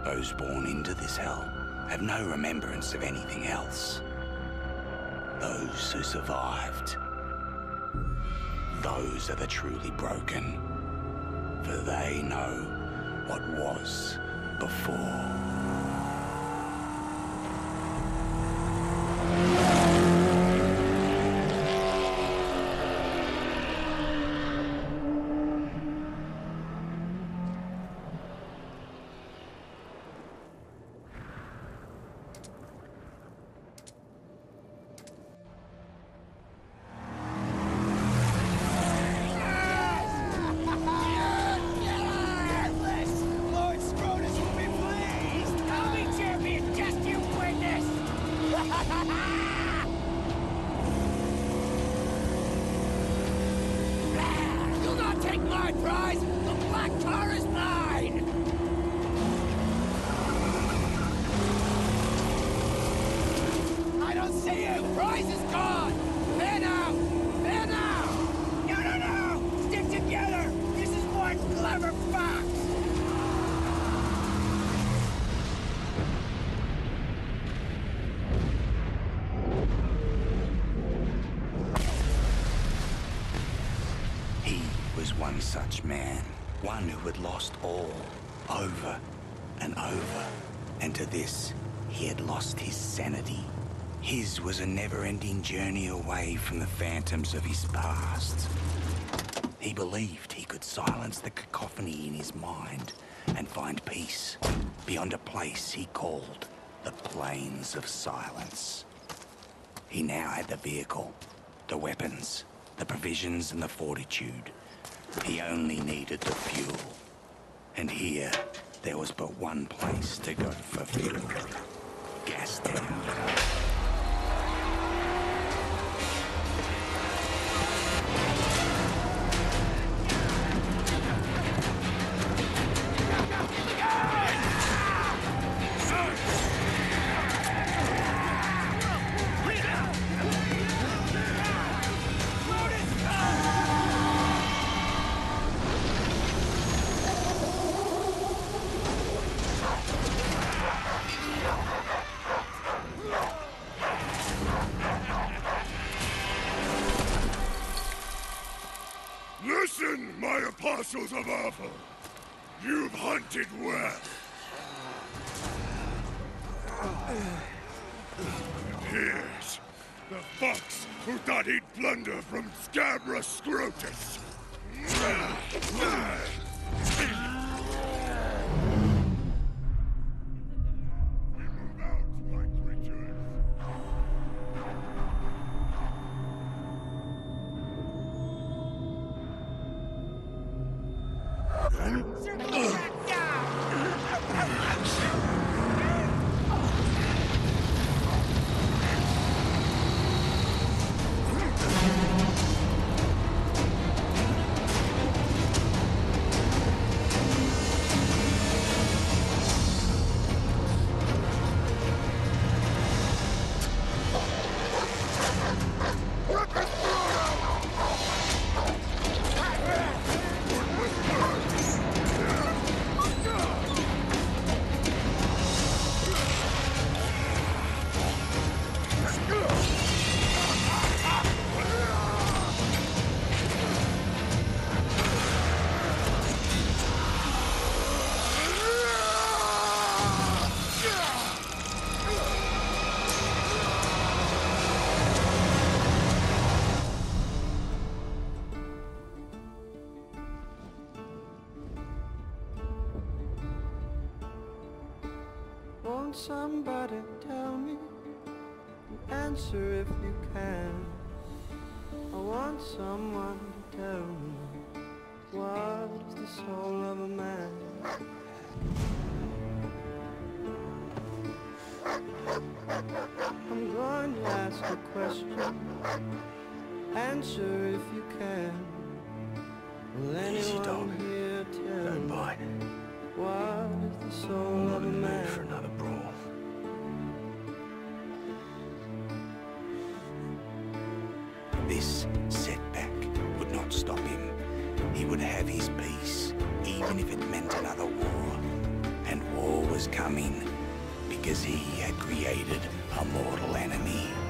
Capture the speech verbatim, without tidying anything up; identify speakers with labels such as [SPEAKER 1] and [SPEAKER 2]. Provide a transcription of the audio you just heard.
[SPEAKER 1] Those born into this hell have no remembrance of anything else. Those who survived, those are the truly broken, for they know what was before.
[SPEAKER 2] You'll not take my prize! The black tar is mine! I don't see you! Prize is gone! There now! There now! No, no, no! Stick together! This is one clever fox!
[SPEAKER 1] He was one such man, one who had lost all, over and over, and to this he had lost his sanity. His was a never-ending journey away from the phantoms of his past. He believed he could silence the cacophony in his mind and find peace beyond a place he called the Plains of Silence. He now had the vehicle, the weapons, the provisions and the fortitude. He only needed the fuel. And here, there was but one place to go for fuel. Gastown.
[SPEAKER 3] Listen, my apostles of Awful! You've hunted well. And here's the fox who thought he'd plunder from Scabra Scrotus. We move out, my creatures.
[SPEAKER 4] Won't somebody tell me? Answer if you can. I want someone to tell me what is the soul of a man. I'm going to ask a question. Answer if you can. Will anyone here tell
[SPEAKER 1] Don't
[SPEAKER 4] me
[SPEAKER 1] bite.
[SPEAKER 4] what is the soul
[SPEAKER 1] I'm not
[SPEAKER 4] of a
[SPEAKER 1] in the mood
[SPEAKER 4] man?
[SPEAKER 1] for another brawl. This setback would not stop him. He would have his peace, even if it meant another war. And war was coming, because he had created a mortal enemy.